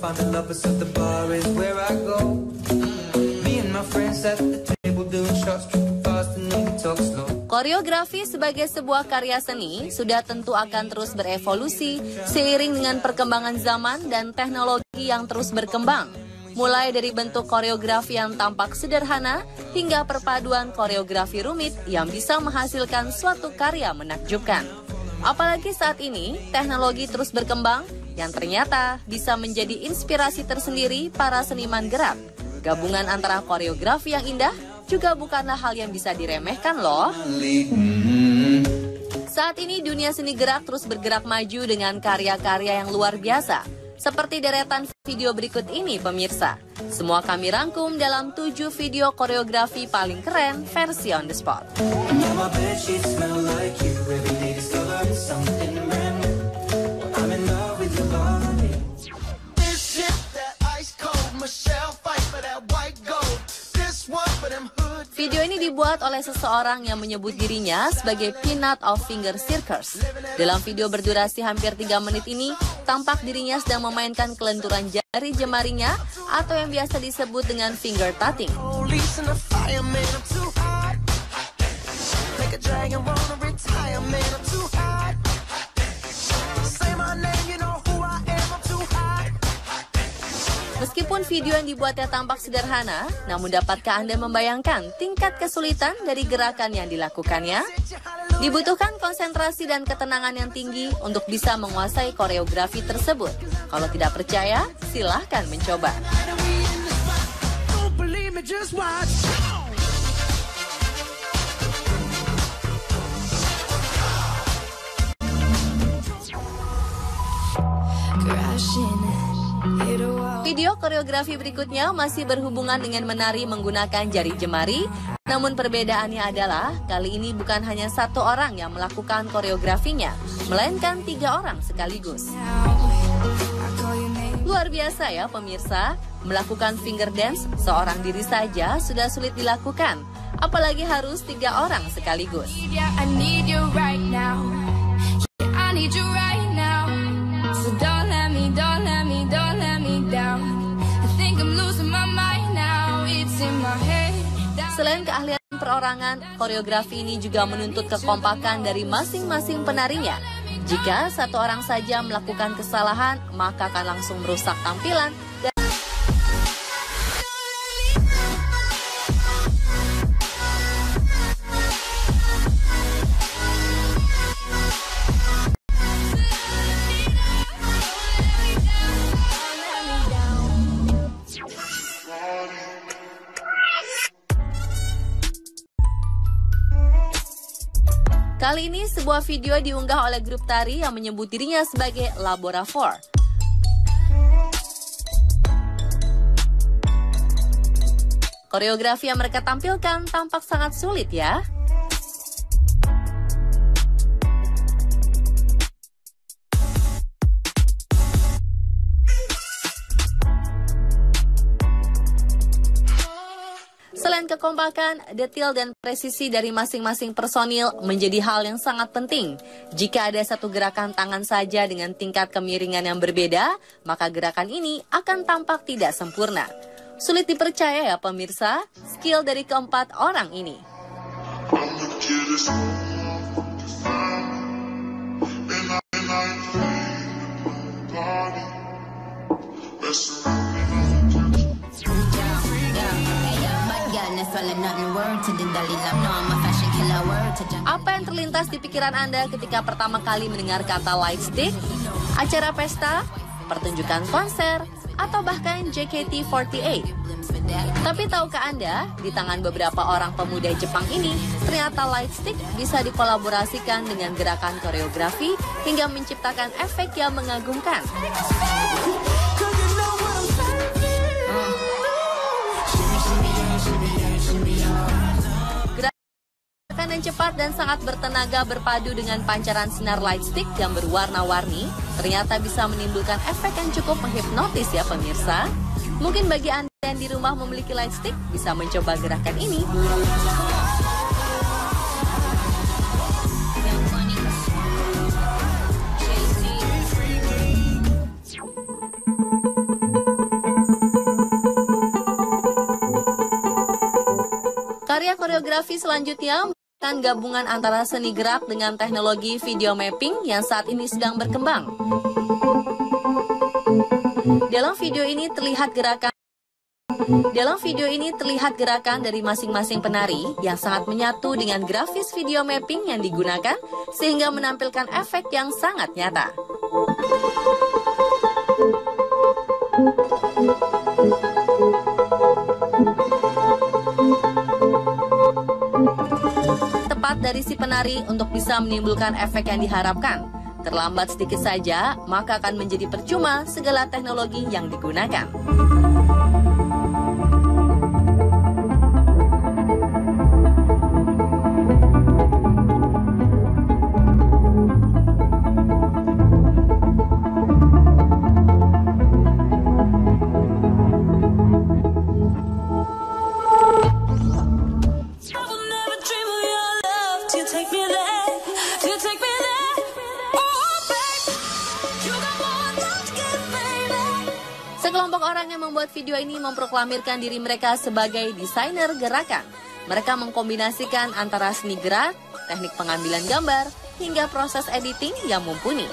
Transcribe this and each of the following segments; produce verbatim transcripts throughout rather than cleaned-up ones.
find the lovers at the bar is where I go. Me and my friends at the table doing shots, tripping fast and then we talk slow. Koreografi sebagai sebuah karya seni sudah tentu akan terus berevolusi seiring dengan perkembangan zaman dan teknologi yang terus berkembang. Mulai dari bentuk koreografi yang tampak sederhana hingga perpaduan koreografi rumit yang bisa menghasilkan suatu karya menakjubkan. Apalagi saat ini, teknologi terus berkembang yang ternyata bisa menjadi inspirasi tersendiri para seniman gerak. Gabungan antara koreografi yang indah juga bukanlah hal yang bisa diremehkan loh. Saat ini dunia seni gerak terus bergerak maju dengan karya-karya yang luar biasa. Seperti deretan video berikut ini pemirsa. Semua kami rangkum dalam tujuh video koreografi paling keren versi on the spot. Video ini dibuat oleh seseorang yang menyebut dirinya sebagai Peanut of Finger Circus. Dalam video berdurasi hampir tiga menit ini, tampak dirinya sedang memainkan kelenturan jari jemarinya atau yang biasa disebut dengan finger tutting. Meskipun video yang dibuatnya tampak sederhana, namun dapatkah Anda membayangkan tingkat kesulitan dari gerakan yang dilakukannya? Dibutuhkan konsentrasi dan ketenangan yang tinggi untuk bisa menguasai koreografi tersebut. Kalau tidak percaya, silahkan mencoba. Video koreografi berikutnya masih berhubungan dengan menari menggunakan jari jemari, namun perbedaannya adalah kali ini bukan hanya satu orang yang melakukan koreografinya, melainkan tiga orang sekaligus. Luar biasa ya pemirsa, melakukan finger dance seorang diri saja sudah sulit dilakukan, apalagi harus tiga orang sekaligus. Selain keahlian perorangan, koreografi ini juga menuntut kekompakan dari masing-masing penarinya. Jika satu orang saja melakukan kesalahan, maka akan langsung merusak tampilan. Kali ini sebuah video diunggah oleh grup tari yang menyebut dirinya sebagai Labora four. Koreografi yang mereka tampilkan tampak sangat sulit ya. Selain kekompakan, detail dan presisi dari masing-masing personil menjadi hal yang sangat penting. Jika ada satu gerakan tangan saja dengan tingkat kemiringan yang berbeda, maka gerakan ini akan tampak tidak sempurna. Sulit dipercaya ya pemirsa, skill dari keempat orang ini. Apa yang terlintas di pikiran Anda ketika pertama kali mendengar kata light stick? Acara pesta, pertunjukan konser, atau bahkan J K T empat delapan? Tapi tahukah Anda, di tangan beberapa orang pemuda Jepang ini, ternyata light stick bisa dikolaborasikan dengan gerakan koreografi hingga menciptakan efek yang mengagumkan. Gerakan yang cepat dan sangat bertenaga berpadu dengan pancaran sinar light stick yang berwarna-warni ternyata bisa menimbulkan efek yang cukup menghipnotis ya pemirsa. Mungkin bagi Anda yang di rumah memiliki light stick bisa mencoba gerakan ini. Koreografi selanjutnya merupakan gabungan antara seni gerak dengan teknologi video mapping yang saat ini sedang berkembang. Dalam video ini terlihat gerakan Dalam video ini terlihat gerakan dari masing-masing penari yang sangat menyatu dengan grafis video mapping yang digunakan sehingga menampilkan efek yang sangat nyata. Tepat dari si penari untuk bisa menimbulkan efek yang diharapkan. Terlambat sedikit saja, maka akan menjadi percuma segala teknologi yang digunakan. Sekelompok orang yang membuat video ini memproklamirkan diri mereka sebagai desainer gerakan. Mereka mengkombinasikan antara seni gerak, teknik pengambilan gambar, hingga proses editing yang mumpuni.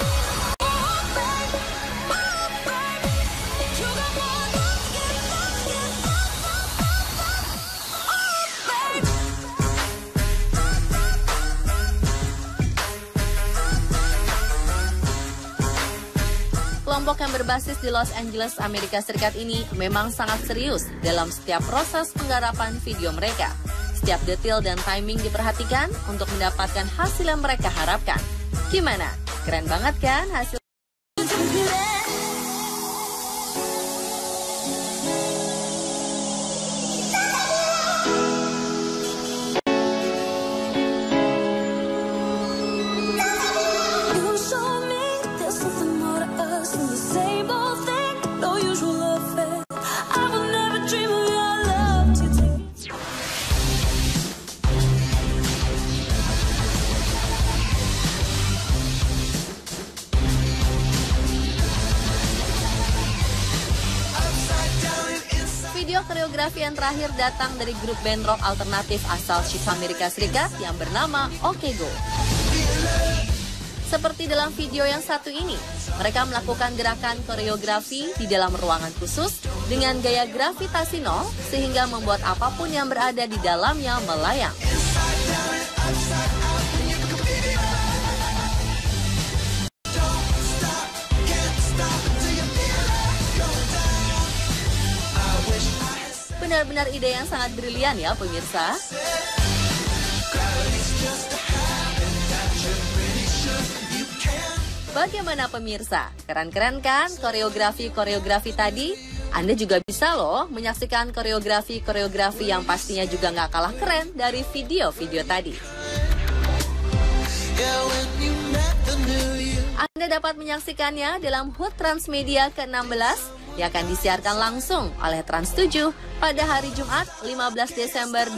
Kelompok yang berbasis di Los Angeles, Amerika Serikat ini memang sangat serius dalam setiap proses penggarapan video mereka. Setiap detail dan timing diperhatikan untuk mendapatkan hasil yang mereka harapkan. Gimana? Keren banget kan hasil? Video koreografi yang terakhir datang dari grup band rock alternatif asal Chicago, Amerika Serikat yang bernama Okego. Seperti dalam video yang satu ini, mereka melakukan gerakan koreografi di dalam ruangan khusus dengan gaya gravitasi nol sehingga membuat apapun yang berada di dalamnya melayang. Benar-benar ide yang sangat brilian ya pemirsa. Bagaimana pemirsa? Keren-keren kan koreografi-koreografi tadi? Anda juga bisa loh menyaksikan koreografi-koreografi yang pastinya juga nggak kalah keren dari video-video tadi. Anda dapat menyaksikannya dalam H U T Transmedia ke enam belas yang akan disiarkan langsung oleh Trans tujuh pada hari Jumat lima belas Desember.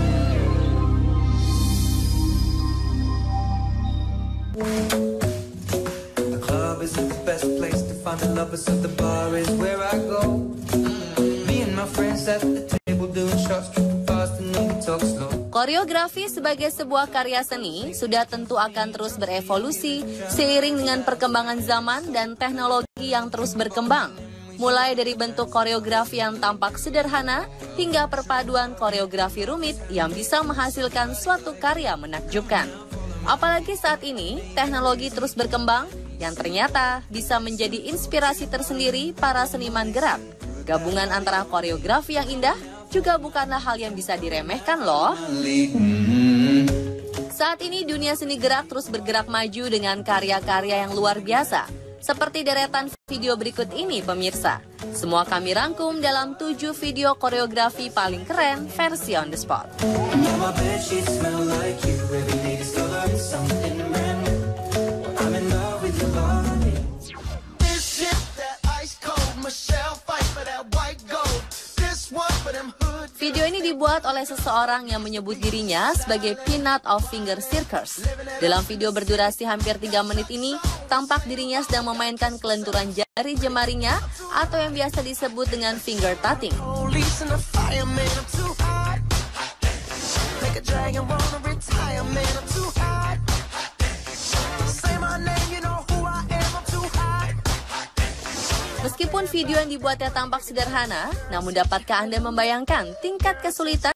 The club isn't the best place to find the lovers, so the bar is where I go. Me and my friends at the table doing shots, tripping fast and then we talk slow. Koreografi sebagai sebuah karya seni sudah tentu akan terus berevolusi seiring dengan perkembangan zaman dan teknologi yang terus berkembang. Mulai dari bentuk koreografi yang tampak sederhana hingga perpaduan koreografi rumit yang bisa menghasilkan suatu karya menakjubkan. Apalagi saat ini, teknologi terus berkembang yang ternyata bisa menjadi inspirasi tersendiri para seniman gerak. Gabungan antara koreografi yang indah juga bukanlah hal yang bisa diremehkan loh. Saat ini dunia seni gerak terus bergerak maju dengan karya-karya yang luar biasa. Seperti deretan video berikut ini pemirsa. Semua kami rangkum dalam tujuh video koreografi paling keren versi on the spot. Video ini dibuat oleh seseorang yang menyebut dirinya sebagai Peanut of Finger Circus. Dalam video berdurasi hampir tiga menit ini, tampak dirinya sedang memainkan kelenturan jari jemarinya atau yang biasa disebut dengan finger tutting. flag and wanna retire, man, I'm too hot. Say my name, you know who I am, I'm too hot. Meskipun video yang dibuatnya tampak sederhana, namun dapatkah Anda membayangkan tingkat kesulitan